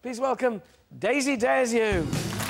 Please welcome Daisy Dares You.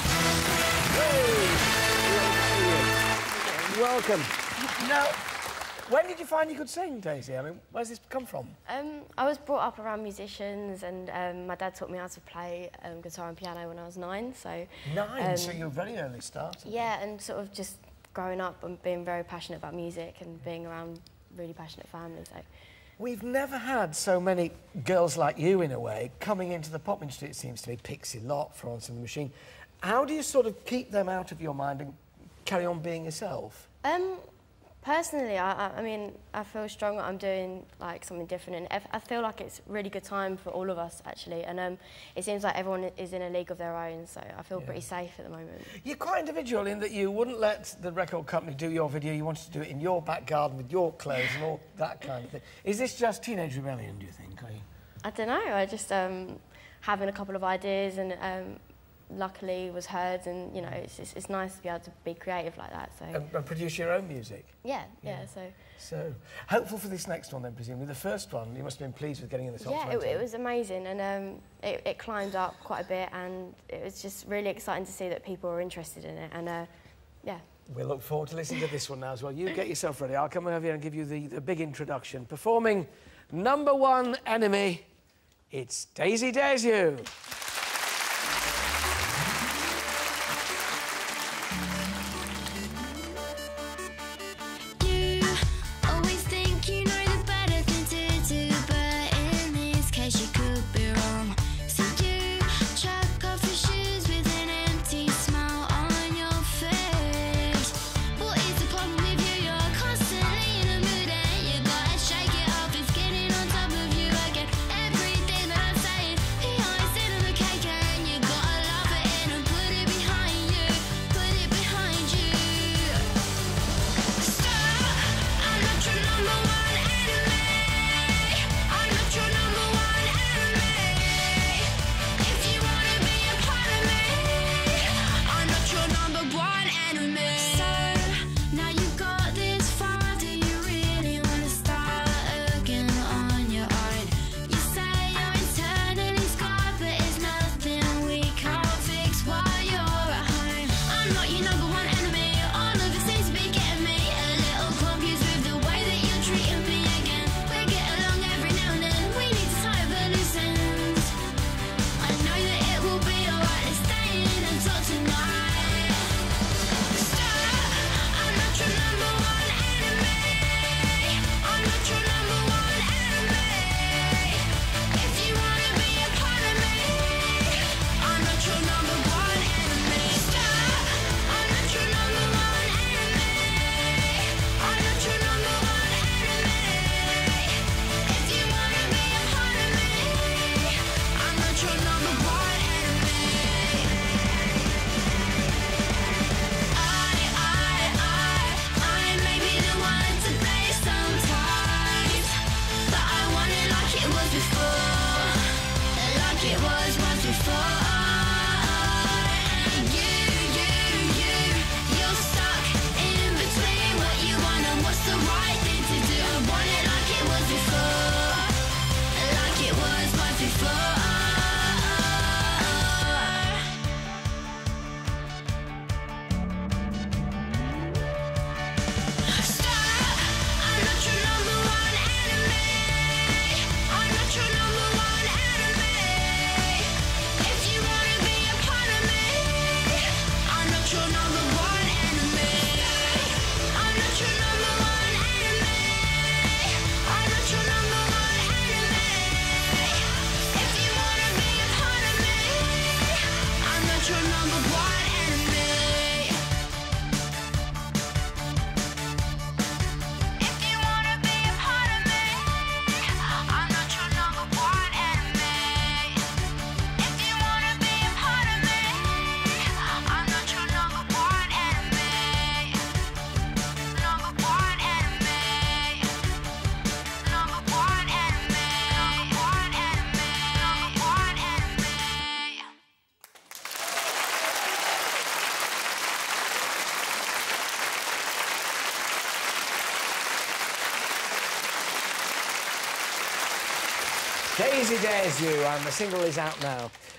Welcome. Now, when did you find you could sing, Daisy? I mean, where's this come from? I was brought up around musicians, and my dad taught me how to play guitar and piano when I was 9. So 9, so you're a very early starter. Yeah, and sort of just growing up and being very passionate about music and being around really passionate families. So. We've never had so many girls like you, in a way, coming into the pop industry. It seems to be Pixie Lott, Florence and the Machine. How do you sort of keep them out of your mind and carry on being yourself? Personally, I mean, I feel strong that I'm doing like something different, and I feel like it's a really good time for all of us, actually. And it seems like everyone is in a league of their own, so I feel pretty safe at the moment. You're quite individual in that you wouldn't let the record company do your video. You wanted to do it in your back garden with your clothes and all that kind of thing. Is this just teenage rebellion, do you think? I don't know. I just having a couple of ideas and. Luckily was heard, and you know it's nice to be able to be creative like that. So and produce your own music. Yeah. So hopeful for this next one then, presumably. The first one, you must have been pleased with getting in the top 20. Yeah, it was amazing, and it climbed up quite a bit, and it was just really exciting to see that people were interested in it, and yeah. We'll look forward to listening to this one now as well. You get yourself ready. I'll come over here and give you the big introduction. Performing #1 Enemy, it's Daisy Dares You. Daisy Dares You, and the single is out now.